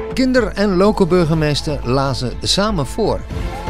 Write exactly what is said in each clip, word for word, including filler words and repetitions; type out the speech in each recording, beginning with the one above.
Kinder- en loco-burgemeester lazen samen voor.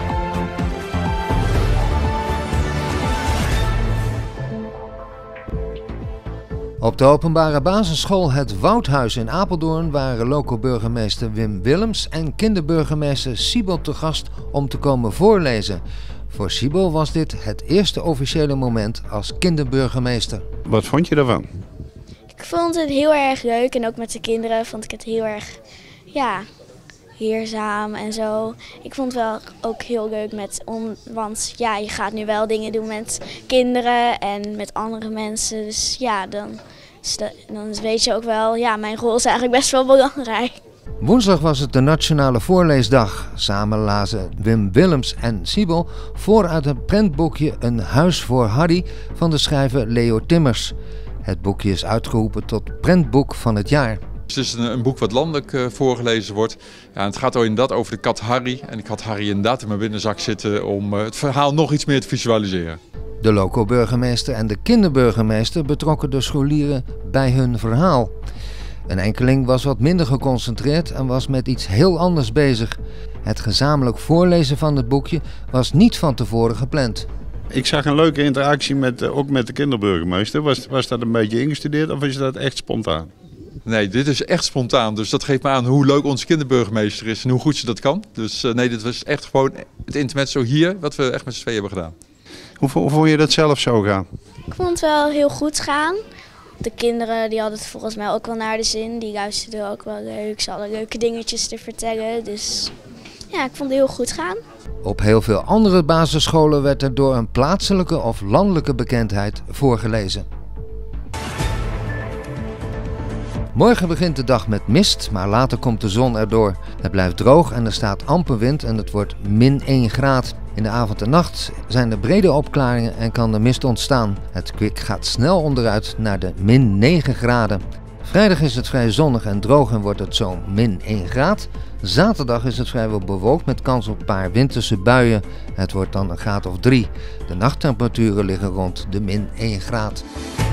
Op de openbare basisschool Het Woudhuis in Apeldoorn waren loco-burgemeester Wim Willems en kinderburgemeester Siebel te gast om te komen voorlezen. Voor Siebel was dit het eerste officiële moment als kinderburgemeester. Wat vond je daarvan? Ik vond het heel erg leuk en ook met de kinderen vond ik het heel erg, ja, leerzaam en zo. Ik vond het wel ook heel leuk met, om, want ja, je gaat nu wel dingen doen met kinderen en met andere mensen. Dus ja, dan, dan weet je ook wel, ja, mijn rol is eigenlijk best wel belangrijk. Woensdag was het de Nationale Voorleesdag. Samen lazen Wim Willems en Siebel voor uit het prentboekje Een huis voor Harry van de schrijver Leo Timmers. Het boekje is uitgeroepen tot prentboek van het jaar. Het is een, een boek wat landelijk uh, voorgelezen wordt. Ja, het gaat inderdaad over de kat Harry. En ik had Harry inderdaad in mijn binnenzak zitten om uh, het verhaal nog iets meer te visualiseren. De loco-burgemeester en de kinderburgemeester betrokken de scholieren bij hun verhaal. Een enkeling was wat minder geconcentreerd en was met iets heel anders bezig. Het gezamenlijk voorlezen van het boekje was niet van tevoren gepland. Ik zag een leuke interactie met, ook met de kinderburgemeester. Was, was dat een beetje ingestudeerd of is dat echt spontaan? Nee, dit is echt spontaan. Dus dat geeft me aan hoe leuk onze kinderburgemeester is en hoe goed ze dat kan. Dus uh, nee, dit was echt gewoon het intermezzo hier, wat we echt met z'n tweeën hebben gedaan. Hoe, hoe vond je dat zelf zo gaan? Ik vond het wel heel goed gaan. De kinderen die hadden het volgens mij ook wel naar de zin. Die luisterden ook wel leuk. Ze hadden leuke dingetjes te vertellen. Dus ja, ik vond het heel goed gaan. Op heel veel andere basisscholen werd er door een plaatselijke of landelijke bekendheid voorgelezen. Morgen begint de dag met mist, maar later komt de zon erdoor. Het blijft droog en er staat amper wind en het wordt min één graad. In de avond en nacht zijn er brede opklaringen en kan de mist ontstaan. Het kwik gaat snel onderuit naar de min negen graden. Vrijdag is het vrij zonnig en droog en wordt het zo'n min één graad. Zaterdag is het vrijwel bewolkt met kans op een paar winterse buien. Het wordt dan een graad of drie. De nachttemperaturen liggen rond de min één graad.